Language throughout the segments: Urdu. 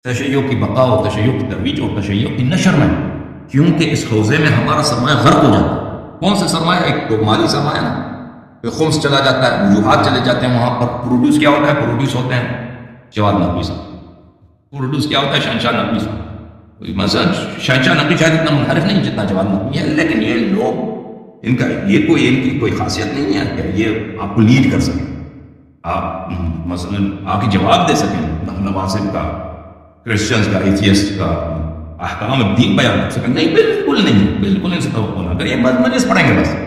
تشیع کی بقا و تشیع کی ترویج اور تشیع کی نشر میں، کیونکہ اس حوزے میں ہمارا سرمایہ غرق ہو جاتا ہے۔ کون سے سرمایہ؟ ایک تو مالی سرمایہ نا، خمس چلا جاتا ہے، وجوہات چلے جاتے ہیں وہاں پر۔ پروڈیوس کیا ہوتا ہے؟ پروڈیوس ہوتے ہیں جواد نقوی صاحب۔ پروڈیوس کیا ہوتا ہے؟ شہنشاہ نقوی صاحب۔ مثلا شہنشاہ نقوی شاید اتنا منحرف نہیں جتنا جواد نقوی ہے، لیکن یہ لوگ ان کی کوئی خاصیت نہیں ہے کہ یہ آپ کو لیڈ کر سکیں، آپ مثلا آ کے جواب دے سکیں نوازب کا، کرسچنز کا، ایتھیسٹ کا، احکام الدین بیان کر سکیں۔ نہیں، بالکل نہیں، بالکل ان سے توقع نہ کریں۔ بس مجلس پڑھیں گے، بس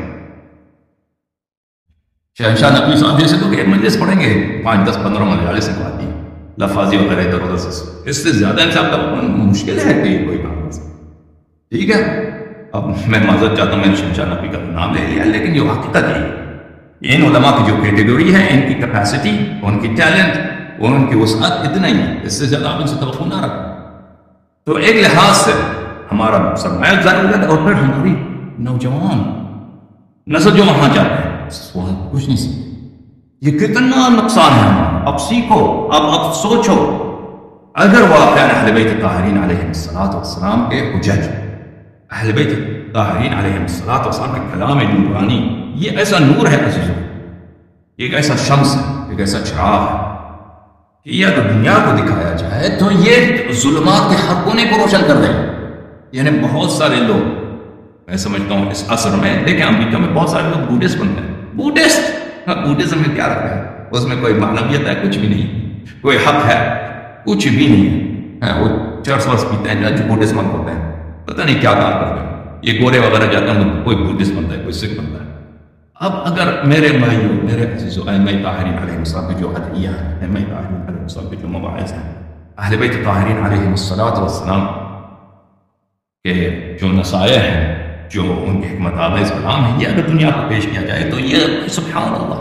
شہنشاہ نقوی صاحب جیسے تو کہ مجلس پڑھیں گے 5 10 15 مجالس سے بات لفاظی وغیرہ ادھر ادھر سے، اس سے زیادہ انصاف کا مشکل ہے کہ کوئی بات نہیں۔ ٹھیک ہے، اب میں معذرت چاہتا ہوں، میں نے شہنشاہ نقوی کا نام لے لیا، لیکن جو حقیقت ہے ان علماء کی جو کیٹیگری ہے، ان کی کیپیسٹی، ان کی ٹیلنٹ اور ان کی وسعت اتنا ہی ہے، اس سے زیادہ آپ ان سے توقع نہ رکھیں۔ تو ایک لحاظ سے ہمارا سرمایہ ضرورت ہے، اور پھر ہماری نوجوان نسل جو وہاں جاتے ہیں وہاں کچھ نہیں سیکھتے۔ یہ کتنا نقصان ہے ہمارا۔ اب سیکھو، اب سوچو، اگر واقعا اہل بیت طاہرین علیہ السلام کے حجج، اہل بیت طاہرین علیہ السلام کے کلام نورانی، یہ ایسا نور ہے عزیزوں، ایک ایسا شمس ہے، ایک ایسا چراغ ہے کہ یہ اگر دنیا کو دکھایا جائے تو یہ ظلمات کے ہر کونے کو روشن کر دے گا۔ یعنی بہت سارے لوگ، میں سمجھتا ہوں اس عصر میں، دیکھیں امریکہ میں بہت سارے لوگ بوڈھسٹ بنتے ہیں۔ بوڈھزم میں کیا رکھا ہے؟ اس میں کوئی معنویت ہے؟ کچھ بھی نہیں، کوئی حق ہے؟ کچھ بھی نہیں ہے۔ وہ چرس ورس پیتے ہیں جو بوڈھسٹ منک ہوتے ہیں، پتہ نہیں کیا کام کرتے ہیں۔ یہ گورے وغیرہ جاتے ہیں، کوئی بوڈھسٹ بنتا ہے، کوئی سکھ بنتا ہے۔ اب اگر میرے بھائیوں، میرے عزیزوں، ائمہ طاہرین علیہ السلام کے جو ادعیہ ہیں، ائمہ طاہرین علیہ السلام کے جو مواعظ ہیں، اہل بیت طاہرین علیہ السلام کے جو نصائح ہیں، جو ان کے حکمت آمیز کلام ہے، یہ اگر دنیا کو پیش کیا جائے تو یہ سبحان اللہ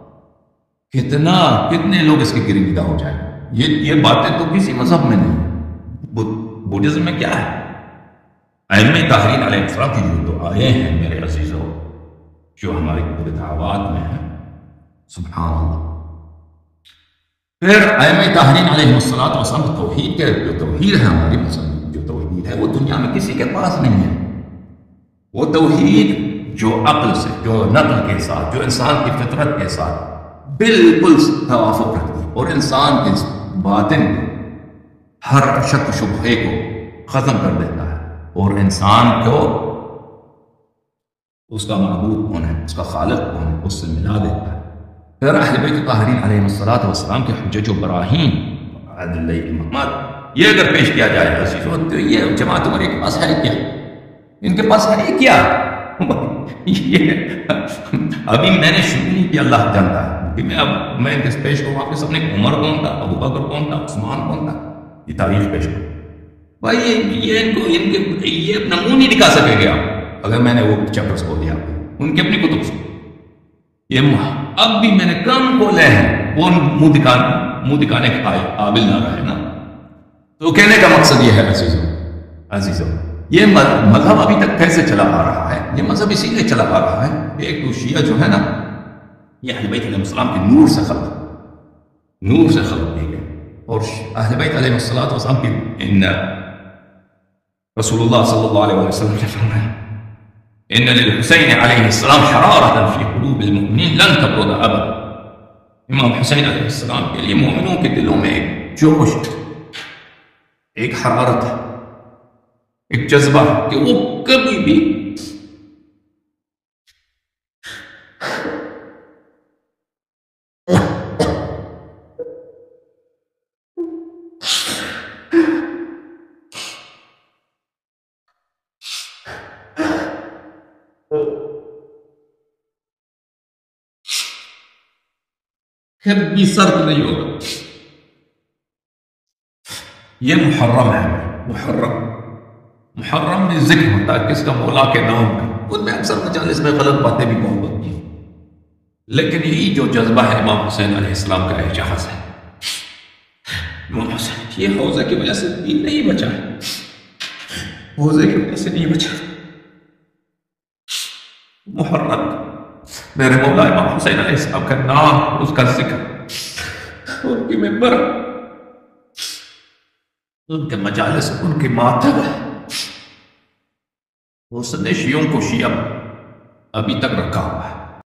کتنے لوگ اس کے گرفتہ ہو جائیں۔ یہ باتیں تو کسی مذہب میں نہیں۔ بودھزم میں کیا ہے؟ ائمہ طاہرین علیہ السلام کی جو دعائیں ہیں میرے عزیزوں، جو ہماری دعوات میں ہیں، سبحان اللہ۔ پھر ائمہ طاہرین علیہ السلام توحید کے جو توحید ہے، ہماری مسلم جو توحید ہے، وہ دنیا میں کسی کے پاس نہیں ہے۔ وہ توحید جو عقل سے، جو نقل کے ساتھ، جو انسان کی فطرت کے ساتھ بالکل توافق رکھتی ہے، اور انسان کے باطن ہر شک شبہے کو ختم کر دیتا ہے، اور انسان کو اس کا معبود کون ہے، اس کا خالق کون ہے، اس سے ملا دیتا ہے۔ پھر اہل بیت طاہرین علیہ السلام کے حجج و براہین، ادلہ امامات، یہ اگر پیش کیا جائے عزیزو تو یہ جماعت عمریہ کے پاس ہے کیا؟ ان کے پاس ہے کیا؟ یہ ابھی میں نے شروع نہیں کیا، اللہ جانتا ہے کہ میں پیش کروں آپ کے سامنے عمر کون تھا، ابو بکر کون تھا، عثمان کون تھا، یہ تاریخ پیش کروں بھائی۔ یہ اپنا منہ نہیں دکھا سکے گے آپ اگر میں نے وہ چیپٹرز کھول دیا ان کے اپنی کتب سے۔ یہ اب بھی میں نے کم کھولے ہیں، وہ منہ دکھانے کے قابل نہ رہے نا۔ تو کہنے کا مقصد یہ ہے عزیزوں، یہ مذہب ابھی تک کیسے چلا آ رہا ہے؟ یہ مذہب اسی لیے چلا آ رہا ہے، ایک تو شیعہ جو ہے نا، یہ اہل بیت علیہ السلام کے نور سے خلق کیے گئے، اور اہل بیت علیہ السلام کی ان رسول اللہ صلی اللہ علیہ وسلم نے فرمایا ان للحسین علیہ السلام حرارۃ فی قلوب المؤمنین لن تبرد ابدا۔ امام حسین علیہ السلام کے لیے مومنوں کے دلوں میں ایک جوش، ایک حرارت ہے، ایک جذبہ کہ وہ کبھی بھی کبھی سرد نہیں ہوگا۔ یہ محرم ہے، محرم میں ذکر ہوتا ہے کس کا؟ مولا کے نام کا۔ ان میں اکثر مجالس میں غلط باتیں بھی بہت ہوتی ہیں، لیکن یہی جو جذبہ ہے امام حسین علیہ السلام کا اعجاز ہے۔ امام حسین یہ حوضے کی وجہ سے دین نہیں بچا ہے، حوضے کی وجہ سے نہیں بچا۔ محرم میرے مولا امام حسین علیہ السلام کا نام، اس کا ذکر، ان کی ممبر ان کے مجالس، ان کے ماتب، اس نے شیعوں کو شیعہ ابھی تک رکھا ہوا ہے.